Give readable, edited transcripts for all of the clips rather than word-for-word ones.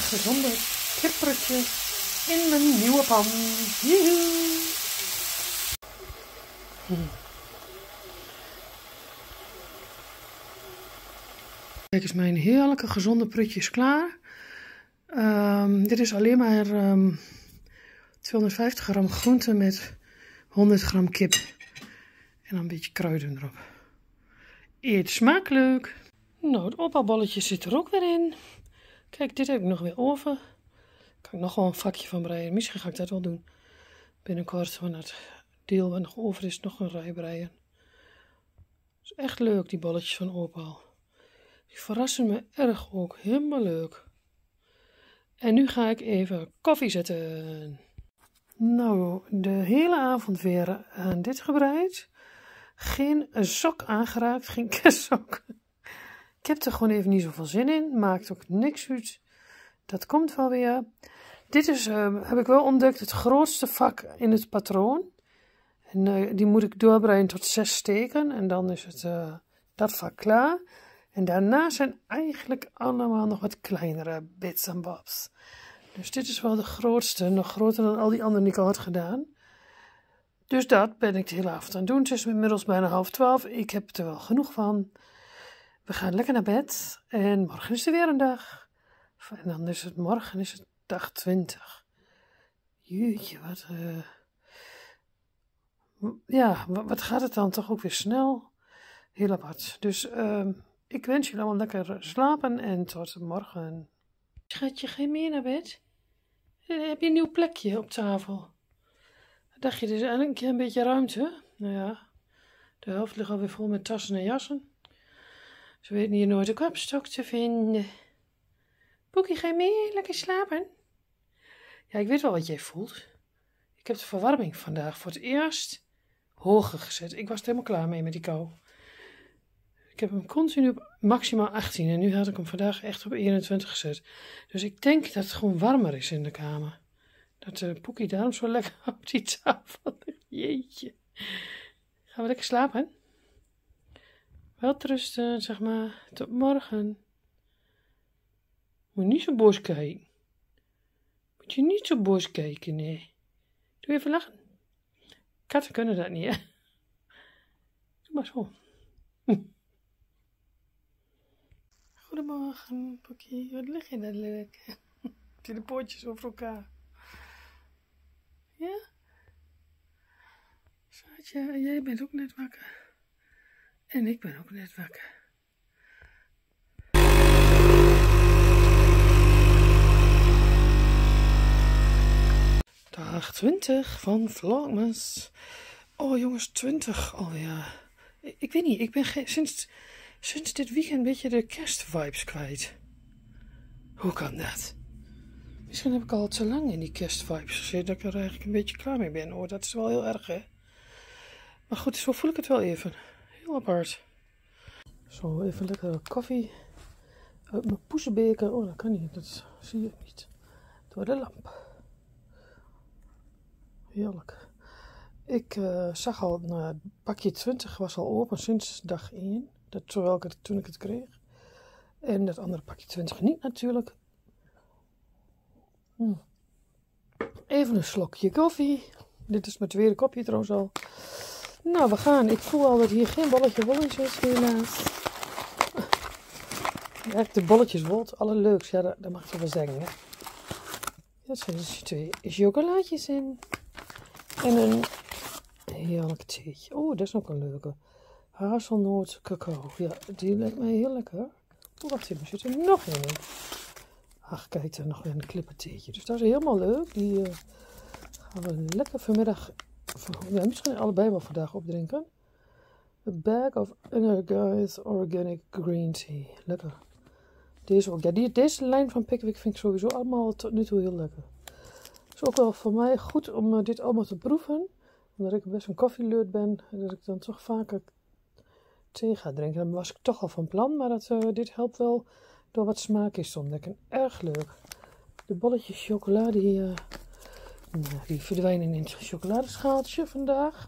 gezonde kippertje in mijn nieuwe pan. Joehoe. Kijk eens, mijn heerlijke gezonde prutje is klaar. Dit is alleen maar 250 gram groente met 100 gram kip. En dan een beetje kruiden erop. Eet smakelijk! Nou, het opbouwbolletje zit er ook weer in. Kijk, dit heb ik nog weer over. Kan ik nog wel een vakje van breien. Misschien ga ik dat wel doen. Binnenkort, van het deel wat nog over is, nog een rij breien. Het is echt leuk, die bolletjes van opbouw. Die verrassen me erg ook. Helemaal leuk. En nu ga ik even koffie zetten. Nou, de hele avond weer aan dit gebreid. Geen sok aangeraakt, geen kerstsok. Ik heb er gewoon even niet zoveel zin in. Maakt ook niks uit. Dat komt wel weer. Dit is, heb ik wel ontdekt, het grootste vak in het patroon. En die moet ik doorbreien tot 6 steken. En dan is het dat vak klaar. En daarna zijn eigenlijk allemaal nog wat kleinere bits en bobs. Dus dit is wel de grootste. Nog groter dan al die anderen die ik al had gedaan. Dus dat ben ik de hele avond aan het doen. Het is inmiddels bijna 11:30. Ik heb er wel genoeg van. We gaan lekker naar bed. En morgen is er weer een dag. En dan is het morgen is het dag 20. Jeetje, wat gaat het dan toch ook weer snel. Heel apart. Dus ik wens jullie allemaal lekker slapen en tot morgen. Schatje, ga je mee naar bed? Heb je een nieuw plekje op tafel? Dacht je, er is eigenlijk een keer een beetje ruimte? Nou ja, de helft ligt alweer vol met tassen en jassen. Ze weten hier nooit een kapstok te vinden. Poekie, ga je mee? Lekker slapen? Ja, ik weet wel wat jij voelt. Ik heb de verwarming vandaag voor het eerst hoger gezet. Ik was er helemaal klaar mee met die kou. Ik heb hem continu op maximaal 18 en nu had ik hem vandaag echt op 21 gezet. Dus ik denk dat het gewoon warmer is in de kamer. Dat Poekie daarom zo lekker op die tafel ligt. Jeetje. Gaan we lekker slapen? Welterusten, zeg maar. Tot morgen. Moet niet zo boos kijken. Moet je niet zo boos kijken, nee. Doe even lachen. Katten kunnen dat niet, hè. Doe maar zo. Goedemorgen, Poekie. Wat lig je daar lekker? Heb je de pootjes over elkaar? Ja? Schatje, jij bent ook net wakker. En ik ben ook net wakker. Dag 20 van Vlogmas. Oh jongens, 20 alweer. Ik weet niet, ik ben sinds dit weekend een beetje de kerstvibes kwijt. Hoe kan dat? Misschien heb ik al te lang in die kerstvibes gezeten dat ik er eigenlijk een beetje klaar mee ben. Hoor, dat is wel heel erg, hè. Maar goed, zo voel ik het wel even. Heel apart. Zo, even lekker koffie uit mijn poesenbeker. Oh, dat kan niet, dat zie je niet. Door de lamp. Heerlijk. Ik zag al, nou, het pakje 20 was al open sinds dag 1. Toen ik het kreeg. En dat andere pakje 20 niet natuurlijk. Even een slokje koffie. Dit is mijn tweede kopje trouwens al. Nou, we gaan. Ik voel al dat hier geen bolletje wol is, helaas. Echt de bolletjes wol, het allerleukst. Ja, dat mag je wel zeggen, hè. Dat zijn dus 2 chocolaatjes in. En een heerlijk theetje. Oh, dat is ook een leuke. Hazelnoot cacao. Ja, die lijkt mij heel lekker. Oh, wacht even, er zit er nog een in. Ach, kijk, er nog een klippentheetje. Dus dat is helemaal leuk. Die gaan we lekker vanmiddag, ja, misschien allebei wel vandaag opdrinken. A bag of Energize Organic Green Tea. Lekker. Deze ook. Ja, deze lijn van Pickwick vind ik sowieso allemaal tot nu toe heel lekker. Het is ook wel voor mij goed om dit allemaal te proeven. Omdat ik best een koffieleurt ben. En dat ik dan toch vaker thee ga drinken. Dan was ik toch al van plan. Maar dit helpt wel door wat smaakjes te ontdekken. Erg leuk. De bolletjes chocolade hier. Die verdwijnen in het chocoladeschaaltje vandaag.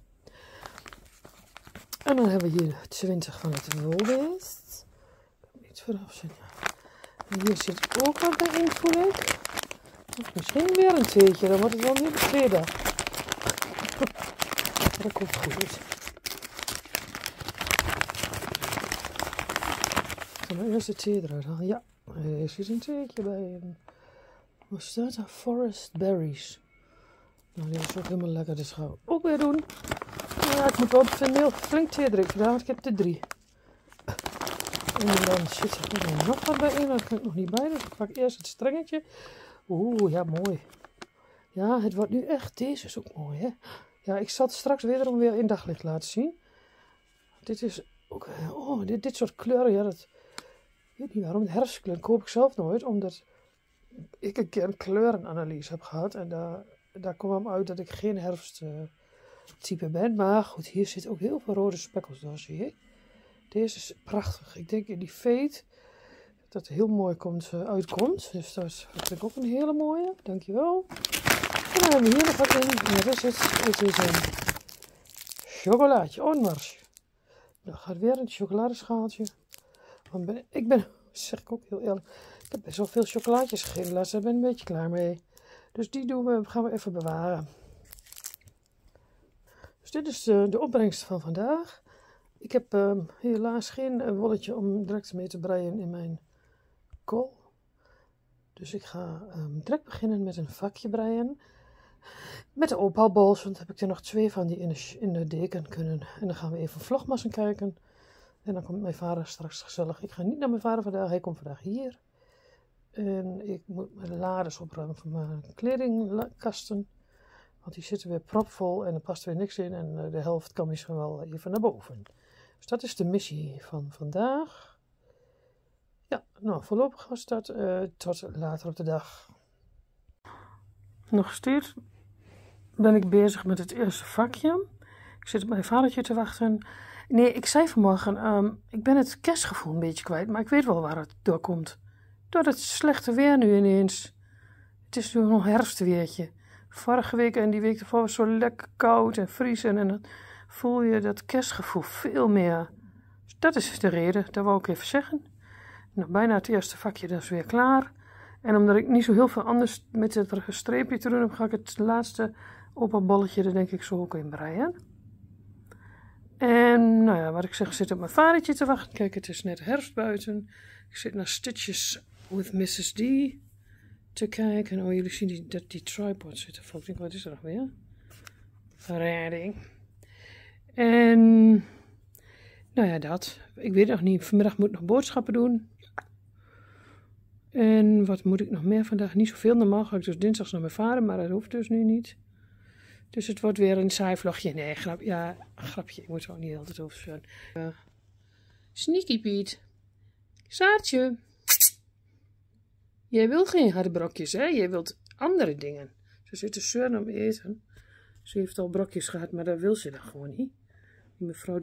En dan hebben we hier 20 van het Woolworths. Ik kan iets vooraf zien. Hier zit ook wat bij in, voel ik. Of misschien weer een theetje, dan wordt het wel weer de tweede dag. Dat komt goed. Ik ga maar eerst de thee eruit halen. Ja, er zit een theetje bij. Wat staat er? Forest berries. Nou, die is ook helemaal lekker, dus gaan we ook weer doen. Ja, ik moet wel heel flink thee drinken, want ik heb er 3. En dan zit er nog wat bij in, dat kan ik nog niet bij, dus ik pak eerst het strengetje. Oeh, ja, mooi. Ja, het wordt nu echt, deze is ook mooi, hè. Ja, ik zal het straks wederom weer in daglicht laten zien. Dit is ook, oh, dit soort kleuren, ja, dat, ik weet niet waarom, herfstkleur koop ik zelf nooit, omdat ik een keer een kleurenanalyse heb gehad en daar kwam uit dat ik geen herfsttype ben. Maar goed, hier zit ook heel veel rode spekkels door, zie je. Deze is prachtig. Ik denk in die veet dat het heel mooi uitkomt. Dus dat vind ik ook een hele mooie. Dankjewel. En dan hebben we hier nog wat in. En dat is het. Het is een chocolaatje. Onmars. Dan gaat weer een chocoladeschaaltje. Ik ben, zeg ik ook heel eerlijk, ik heb best wel veel chocolaatjes gegeten laatst. Daar ben ik een beetje klaar mee. Dus die gaan we even bewaren. Dus dit is de opbrengst van vandaag. Ik heb helaas geen wolletje om direct mee te breien in mijn kool. Dus ik ga direct beginnen met een vakje breien. Met de opalbols, want heb ik er nog 2 van die in de deken kunnen. En dan gaan we even vlogmassen kijken. En dan komt mijn vader straks gezellig. Ik ga niet naar mijn vader vandaag, hij komt vandaag hier. En ik moet mijn lades opruimen van mijn kledingkasten. Want die zitten weer propvol en er past weer niks in. En de helft kan misschien wel even naar boven. Dus dat is de missie van vandaag. Ja, nou voorlopig was dat tot later op de dag. Nog steeds ben ik bezig met het eerste vakje. Ik zit op mijn vadertje te wachten. Nee, ik zei vanmorgen, ik ben het kerstgevoel een beetje kwijt. Maar ik weet wel waar het door komt. Door het slechte weer nu ineens. Het is nu nog herfstweertje. Vorige week en die week ervoor was het zo lekker koud en vriezen. En dan voel je dat kerstgevoel veel meer. Dus dat is de reden, dat wou ik even zeggen. Nog bijna het eerste vakje, dat is weer klaar. En omdat ik niet zo heel veel anders met het streepje te doen heb, ga ik het laatste opalbolletje er denk ik zo ook in breien. En nou ja, wat ik zeg, ik zit op mijn vadertje te wachten. Kijk, het is net herfst buiten. Ik zit naar Stitches with Mrs. D te kijken. Oh, jullie zien dat die tripod zit. Ik denk, wat is er nog weer? Redding. En nou ja, dat. Ik weet nog niet. Vanmiddag moet ik nog boodschappen doen. En wat moet ik nog meer vandaag? Niet zoveel. Normaal ga ik dus dinsdags naar mijn vader, maar dat hoeft dus nu niet. Dus het wordt weer een saai vlogje. Nee, grapje. Ik moet er ook niet altijd over zijn. Sneaky Piet. Saartje. Jij wil geen harde brokjes, hè? Jij wilt andere dingen. Ze zit te zeuren om eten. Ze heeft al brokjes gehad, maar dat wil ze dan gewoon niet. Die mevrouw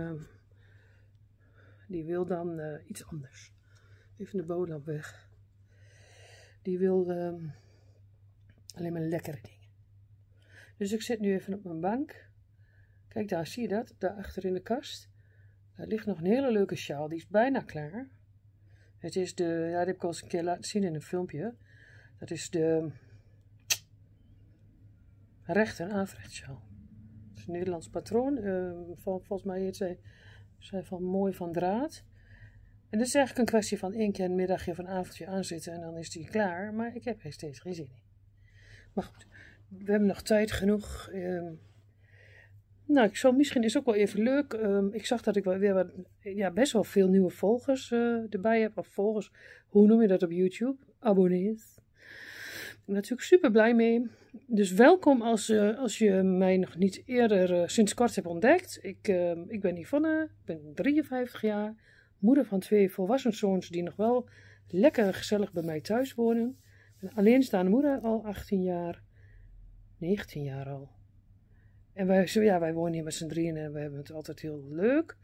die wil dan iets anders. Even de boterham weg. Die wil alleen maar lekkere dingen. Dus ik zit nu even op mijn bank. Kijk, daar zie je dat. Daar achter in de kast. Daar ligt nog een hele leuke sjaal. Die is bijna klaar. Het is ja, dat heb ik al eens een keer laten zien in een filmpje. Dat is de recht- en aanvrechtsjaal. Dat is een Nederlands patroon. Volgens mij heet zij van mooi van draad. En het is eigenlijk een kwestie van 1 keer een middagje of een avondje aanzitten en dan is die klaar. Maar ik heb er steeds geen zin in. Maar goed, we hebben nog tijd genoeg. Nou, misschien is het ook wel even leuk. Ik zag dat ik weer best wel veel nieuwe volgers erbij heb. Of volgers, hoe noem je dat op YouTube? Abonnees. Ik ben natuurlijk super blij mee. Dus welkom als je mij nog niet eerder sinds kort hebt ontdekt. Ik ben Yvonne, ik ben 53 jaar. Moeder van 2 volwassen zoons die nog wel lekker gezellig bij mij thuis wonen. Ik ben alleenstaande moeder al 18 jaar. 19 jaar al. En wij wonen hier met z'n drieën en we hebben het altijd heel leuk.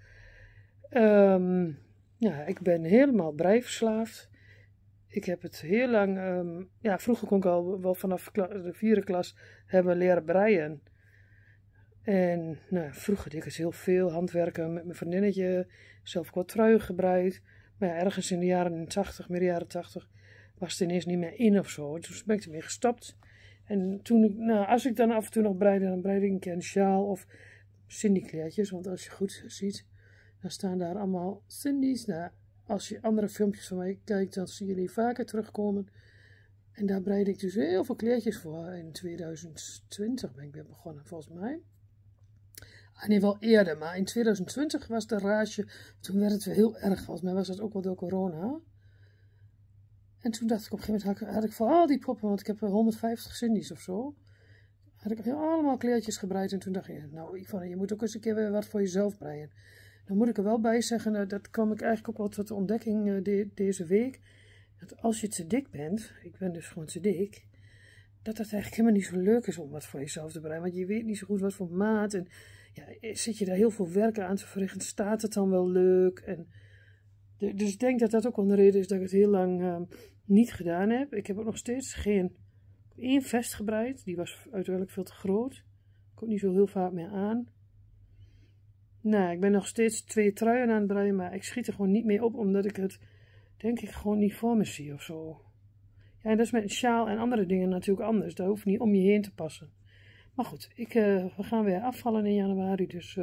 Ik ben helemaal breiverslaafd. Ik heb het heel lang... vroeger kon ik al wel vanaf de 4e klas hebben leren breien. En vroeger deed ik dus heel veel handwerken met mijn vriendinnetje. Zelf ook wat truien gebreid. Maar ja, ergens in de jaren 80, midden jaren 80, was het ineens niet meer in of zo. Toen ben ik ermee gestopt. En toen, als ik dan af en toe nog breide, dan breide ik een keer een sjaal of Cindy kleertjes. Want als je goed ziet, dan staan daar allemaal Cindy's. Nou, als je andere filmpjes van mij kijkt, dan zie je die vaker terugkomen. En daar breide ik dus heel veel kleertjes voor. In 2020 ben ik weer begonnen, volgens mij. Nee, wel eerder, maar in 2020 was de rage, toen werd het weer heel erg. Volgens mij was dat ook wel door corona. En toen dacht ik op een gegeven moment, had ik voor al die poppen, want ik heb 150 Cindy's of zo, had ik allemaal kleertjes gebreid. En toen dacht ik, nou Yvonne, je moet ook eens een keer weer wat voor jezelf breien. Dan moet ik er wel bij zeggen, dat kwam ik eigenlijk ook wel tot de ontdekking deze week. Dat als je te dik bent, ik ben dus gewoon te dik, dat eigenlijk helemaal niet zo leuk is om wat voor jezelf te breien. Want je weet niet zo goed wat voor maat. En ja, zit je daar heel veel werk aan te verrichten, staat het dan wel leuk? En dus ik denk dat dat ook wel een reden is dat ik het heel lang niet gedaan heb. Ik heb ook nog steeds één vest gebreid. Die was uiteindelijk veel te groot. Ik kom niet zo heel vaak meer aan. Nou, ik ben nog steeds 2 truien aan het breien, maar ik schiet er gewoon niet mee op, omdat ik het, denk ik, gewoon niet voor me zie of zo. Ja, en dat is met een sjaal en andere dingen natuurlijk anders. Dat hoeft niet om je heen te passen. Maar goed, we gaan weer afvallen in januari, dus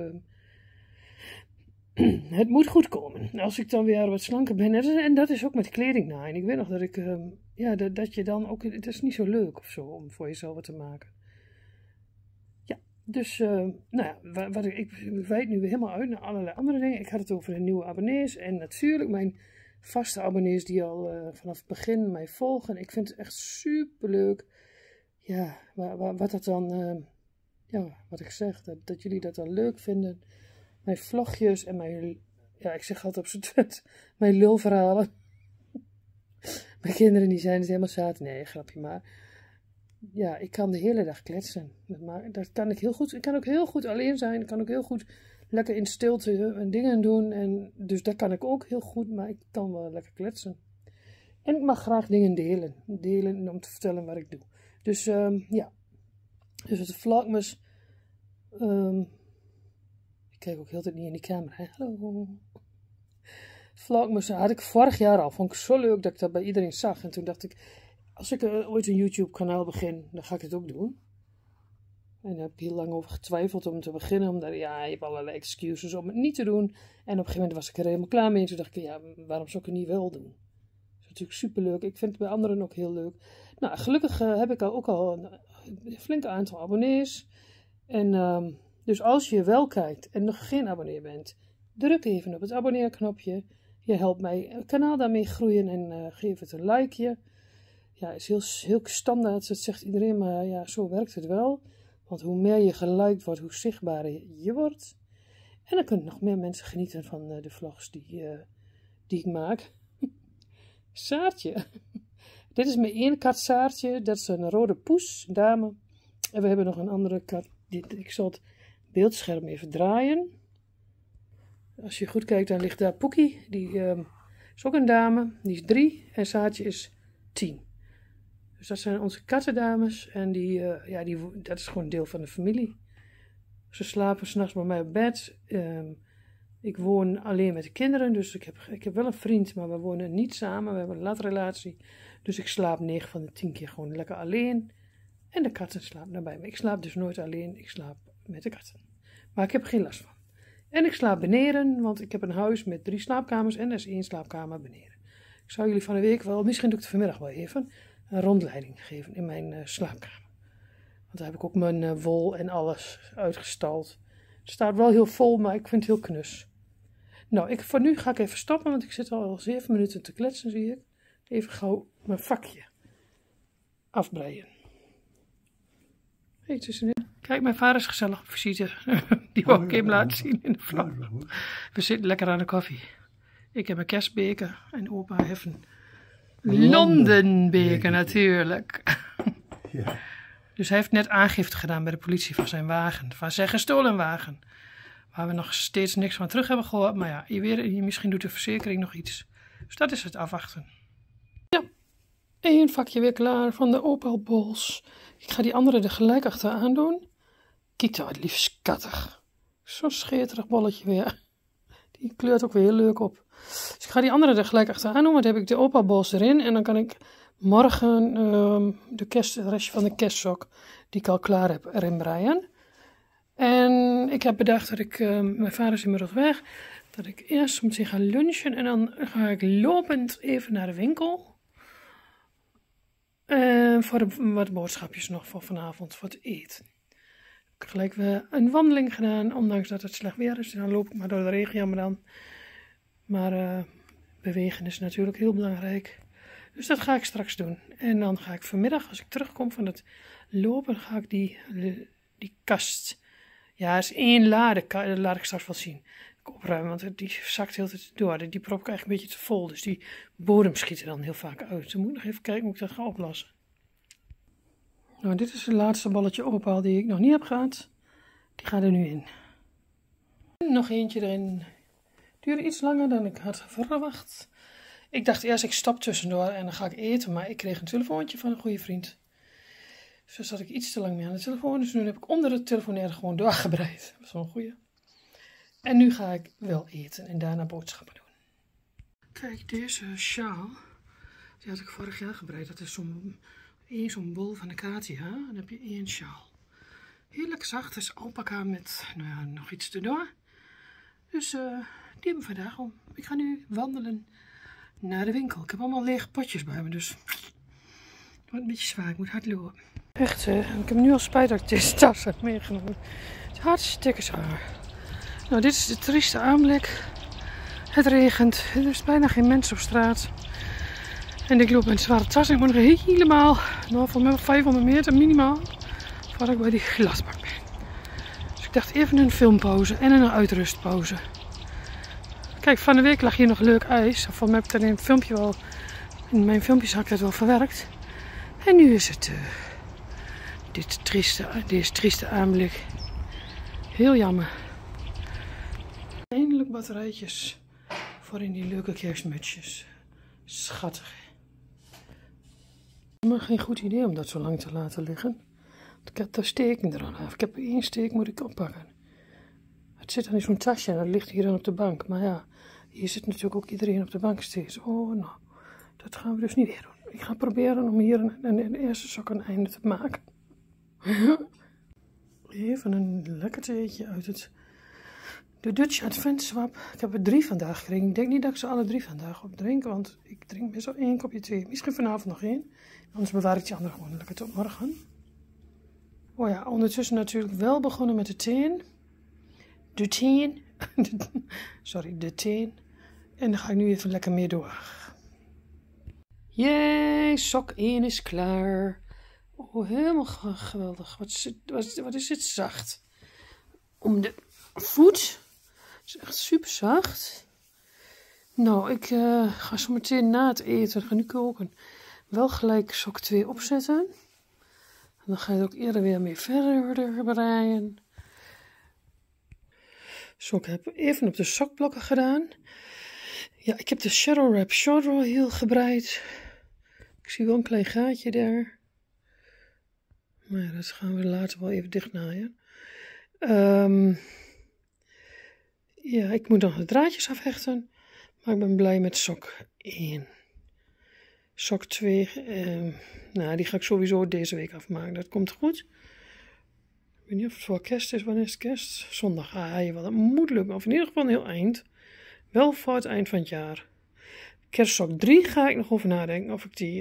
het moet goed komen. Als ik dan weer wat slanker ben, en dat is ook met kleding na. En ik weet nog dat ik, dat je dan ook, het is niet zo leuk of zo om voor jezelf wat te maken. Ja, dus, ik wijd nu weer helemaal uit naar allerlei andere dingen. Ik had het over de nieuwe abonnees en natuurlijk mijn vaste abonnees die al vanaf het begin mij volgen. Ik vind het echt super leuk. Ja, wat dat dan, wat ik zeg, dat jullie dat dan leuk vinden. Mijn vlogjes en ik zeg altijd op z'n twit, mijn lulverhalen. Mijn kinderen die zijn het helemaal zaad. Nee, grapje maar. Ja, ik kan de hele dag kletsen. Maar dat kan ik heel goed. Ik kan ook heel goed alleen zijn. Ik kan ook heel goed lekker in stilte dingen doen. En dus dat kan ik ook heel goed, maar ik kan wel lekker kletsen. En ik mag graag dingen delen. Delen om te vertellen wat ik doe. Dus Dus het vlogmas. Ik kijk ook heel tijd niet in die camera. Hè? Hallo. Vlogmas had ik vorig jaar al. Vond ik zo leuk dat ik dat bij iedereen zag. En toen dacht ik, als ik ooit een YouTube kanaal begin, dan ga ik het ook doen. En daar heb ik heel lang over getwijfeld om te beginnen. Omdat je hebt allerlei excuses om het niet te doen. En op een gegeven moment was ik er helemaal klaar mee. En toen dacht ik, waarom zou ik het niet wel doen? Dat is natuurlijk superleuk. Ik vind het bij anderen ook heel leuk. Nou, gelukkig heb ik ook al een flink aantal abonnees. En dus als je wel kijkt en nog geen abonnee bent, druk even op het abonneerknopje. Je helpt mijn kanaal daarmee groeien en geef het een likeje. Ja, is heel standaard, dat zegt iedereen, maar ja, zo werkt het wel. Want hoe meer je geliked wordt, hoe zichtbaarder je wordt. En dan kunnen nog meer mensen genieten van de vlogs die ik maak. Saartje. Dit is mijn ene kat Saartje. Dat is een rode poes, een dame. En we hebben nog een andere kat. Ik zal het beeldscherm even draaien. Als je goed kijkt, dan ligt daar Poekie. Die is ook een dame. Die is 3 en Saartje is 10. Dus dat zijn onze kattendames. En dat is gewoon een deel van de familie. Ze slapen 's nachts bij mij op bed. Ik woon alleen met de kinderen. Dus ik heb wel een vriend, maar we wonen niet samen. We hebben een latrelatie. Dus ik slaap 9 van de 10 keer gewoon lekker alleen. En de katten slapen daarbij. Maar ik slaap dus nooit alleen. Ik slaap met de katten. Maar ik heb er geen last van. En ik slaap beneden, want ik heb een huis met 3 slaapkamers. En er is 1 slaapkamer beneden. Ik zou jullie van de week wel, misschien doe ik het vanmiddag wel even, een rondleiding geven in mijn slaapkamer. Want daar heb ik ook mijn wol en alles uitgestald. Het staat wel heel vol, maar ik vind het heel knus. Nou, voor nu ga ik even stoppen, want ik zit al 7 minuten te kletsen, zie ik. Even gauw mijn vakje afbreien. Hey, tussenin. Kijk, mijn vader is gezellig op visite. Die wou ik hem laten zien in de vlog. We zitten lekker aan de koffie. Ik heb een kerstbeker en opa heeft een Londenbeker natuurlijk. Ja. Dus hij heeft net aangifte gedaan bij de politie van zijn wagen. Van zijn gestolen wagen. Waar we nog steeds niks van terug hebben gehoord. Maar ja, misschien doet de verzekering nog iets. Dus dat is het afwachten. Ja, 1 vakje weer klaar van de Opel Bols. Ik ga die andere er gelijk achteraan doen. Kijk daar, lief schattig. Zo'n scheterig bolletje weer. Die kleurt ook weer heel leuk op. Dus ik ga die andere er gelijk achteraan doen, want dan heb ik de opa-bols erin. En dan kan ik morgen het restje van de kerstsok, die ik al klaar heb, erin breien. En ik heb bedacht dat ik, mijn vader is inmiddels weg, dat ik eerst meteen ga lunchen en dan ga ik lopend even naar de winkel. Voor wat boodschapjes nog voor vanavond, voor het eten. Ik heb gelijk weer een wandeling gedaan, ondanks dat het slecht weer is. En dan loop ik maar door de regen, jammer dan. Maar bewegen is natuurlijk heel belangrijk. Dus dat ga ik straks doen. En dan ga ik vanmiddag, als ik terugkom van het lopen, ga ik die kast. Ja, het is één lade, dat laat ik straks wel zien. Opruimen, want die zakt heel tijd door. Die prop ik eigenlijk een beetje te vol. Dus die bodem schiet er dan heel vaak uit. Dan moet ik nog even kijken hoe ik dat ga oplossen. Nou, dit is het laatste balletje opaal die ik nog niet heb gehad. Die gaat er nu in. Nog eentje erin. Duurde iets langer dan ik had verwacht. Ik dacht eerst ik stop tussendoor en dan ga ik eten. Maar ik kreeg een telefoontje van een goede vriend. Dus dan zat ik iets te lang mee aan de telefoon. Dus nu heb ik onder het telefonair gewoon doorgebreid. Dat was wel een goeie. En nu ga ik wel eten en daarna boodschappen doen. Kijk, deze sjaal, die had ik vorig jaar gebreid. Dat is zo'n bol van de Katia. Dan heb je 1 sjaal. Heerlijk zacht, het is alpaca met nog iets erdoor. Dus die hebben we vandaag om. Ik ga nu wandelen naar de winkel. Ik heb allemaal lege potjes bij me, dus het wordt een beetje zwaar. Ik moet hard lopen. Echt, ik heb nu al spijt dat ik deze tas heb meegenomen. Het is hartstikke zwaar. Nou, dit is de trieste aanblik. Het regent, er is bijna geen mens op straat. En ik loop met een zware tas. Ik moet nog helemaal, voor mij 500 meter minimaal, voordat ik bij die glasbak ben. Dus ik dacht even een filmpauze en een uitrustpauze. Kijk, van de week lag hier nog leuk ijs. Volgens mij heb ik dat in een filmpje wel, in mijn filmpjes had ik dat wel verwerkt. En nu is het deze trieste aanblik. Heel jammer. Eindelijk batterijtjes voor in die leuke kerstmutsjes. Schattig. Maar geen goed idee om dat zo lang te laten liggen. Ik heb daar steken eraan af. Ik heb 1 steek moet ik oppakken. Het zit dan in zo'n tasje en dat ligt hier dan op de bank. Maar ja, hier zit natuurlijk ook iedereen op de bank steeds. Oh, nou, dat gaan we dus niet weer doen. Ik ga proberen om hier een eerste sok een einde te maken. Even een lekker theetje uit de Dutch Advent Swap. Ik heb er 3 vandaag gekregen. Ik denk niet dat ik ze alle 3 vandaag opdrink, want ik drink meestal 1 kopje thee. Misschien vanavond nog 1. Anders bewaar ik die andere gewoon lekker tot morgen. Oh ja, ondertussen natuurlijk wel begonnen met de thee. De thee. En dan ga ik nu even lekker mee door. Jee, sok 1 is klaar. Oh, helemaal geweldig. Wat is dit zacht. Om de voet. Het is echt super zacht. Nou, ik ga zo meteen na het eten, ga nu koken, wel gelijk sok 2 opzetten. En dan ga je er ook eerder weer mee verder breien. Zo, ik heb even op de sokblokken gedaan. Ja, ik heb de Shadow Wrap Short Roll heel gebreid. Ik zie wel een klein gaatje daar. Maar ja, dat gaan we later wel even dichtnaaien. Ja, ik moet nog de draadjes afhechten. Maar ik ben blij met sok 1. Sok 2, nou, die ga ik sowieso deze week afmaken. Dat komt goed. Ik weet niet of het voor kerst is. Wanneer is het kerst? Zondag. Jawel, dat moet lukken. Of in ieder geval een heel eind. Wel voor het eind van het jaar. Kerstsok 3 ga ik nog over nadenken. Of ik die...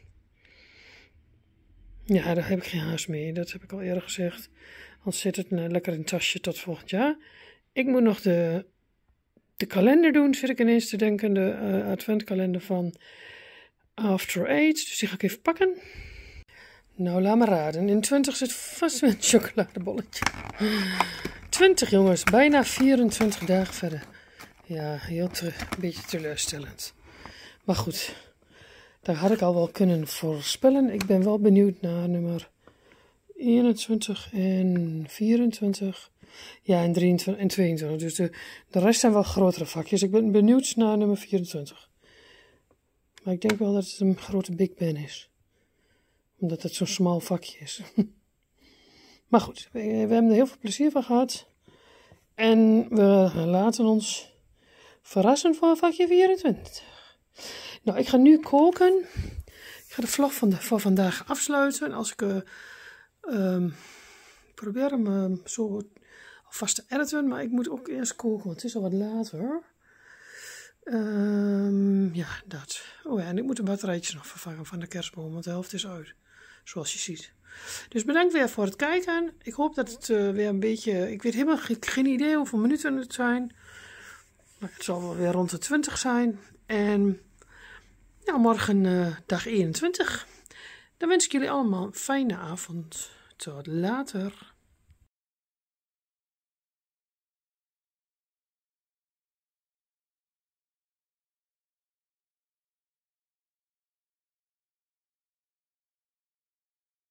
Ja, daar heb ik geen haast mee. Dat heb ik al eerder gezegd. Anders zit het lekker in het tasje tot volgend jaar. Ik moet nog de kalender doen, zit ik ineens te denken. De adventkalender van After Eight. Dus die ga ik even pakken. Nou, laat maar raden. In 20 zit vast een chocoladebolletje. 20 jongens, bijna 24 dagen verder. Ja, een beetje teleurstellend. Maar goed, daar had ik al wel kunnen voorspellen. Ik ben wel benieuwd naar nummer 21 en 24. Ja, en 23 en 22. Dus de rest zijn wel grotere vakjes. Ik ben benieuwd naar nummer 24. Maar ik denk wel dat het een grote Big Ben is. Omdat het zo'n smal vakje is. Maar goed, we hebben er heel veel plezier van gehad. En we laten ons Verrassend voor vakje 24. Nou, ik ga nu koken. Ik ga de vlog voor vandaag afsluiten. Als ik probeer hem zo alvast te editen, maar ik moet ook eerst koken, want het is al wat later. Ja, dat. Oh ja, en ik moet de batterijtjes nog vervangen van de kerstboom, want de helft is uit. Zoals je ziet. Dus bedankt weer voor het kijken. Ik hoop dat het weer een beetje... Ik weet helemaal geen idee hoeveel minuten het zijn. Maar het zal wel weer rond de 20 zijn. En ja, morgen dag 21. Dan wens ik jullie allemaal een fijne avond. Tot later.